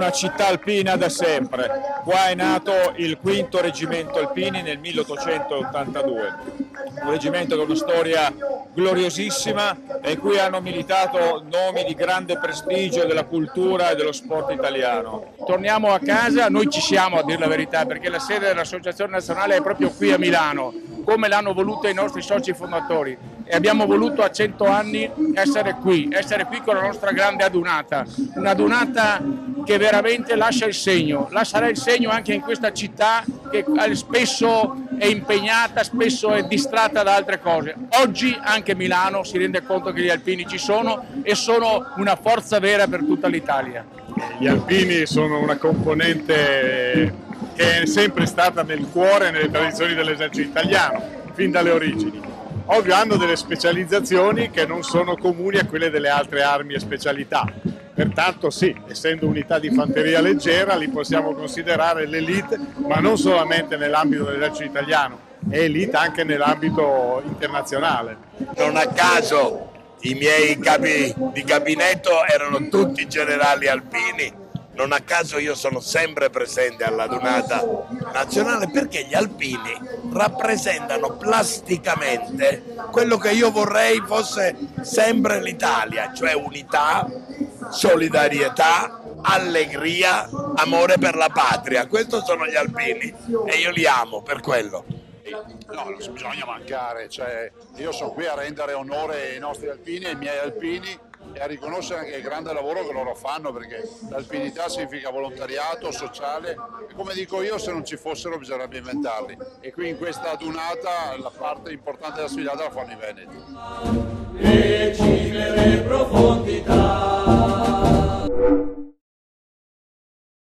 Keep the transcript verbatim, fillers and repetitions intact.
una città alpina da sempre. Qua è nato il quinto reggimento alpini nel milleottocentottantadue, un reggimento con una storia gloriosissima e qui hanno militato nomi di grande prestigio della cultura e dello sport italiano. Torniamo a casa, noi ci siamo a dire la verità, perché la sede dell'Associazione Nazionale è proprio qui a Milano, come l'hanno voluto i nostri soci fondatori, e abbiamo voluto a cento anni essere qui, essere qui con la nostra grande adunata, una adunata che veramente lascia il segno, lascerà il segno anche in questa città che spesso è impegnata, spesso è distratta da altre cose. Oggi anche Milano si rende conto che gli alpini ci sono e sono una forza vera per tutta l'Italia. Gli alpini sono una componente che è sempre stata nel cuore e nelle tradizioni dell'esercito italiano, fin dalle origini. Ovvio hanno delle specializzazioni che non sono comuni a quelle delle altre armi e specialità. Pertanto sì, essendo unità di fanteria leggera li possiamo considerare l'elite, ma non solamente nell'ambito dell'esercito italiano, è elite anche nell'ambito internazionale. Non a caso i miei capi di gabinetto erano tutti generali alpini, non a caso io sono sempre presente all'adunata nazionale, perché gli alpini rappresentano plasticamente quello che io vorrei fosse sempre l'Italia, cioè unità, solidarietà, allegria, amore per la patria. Questo sono gli alpini e io li amo per quello. No, non bisogna mancare, cioè, io sono qui a rendere onore ai nostri alpini, ai miei alpini, e a riconoscere anche il grande lavoro che loro fanno, perché l'alpinità significa volontariato, sociale, e come dico io, se non ci fossero bisognerebbe inventarli, e qui in questa adunata la parte importante della sfilata la fanno i veneti. Decine le profondità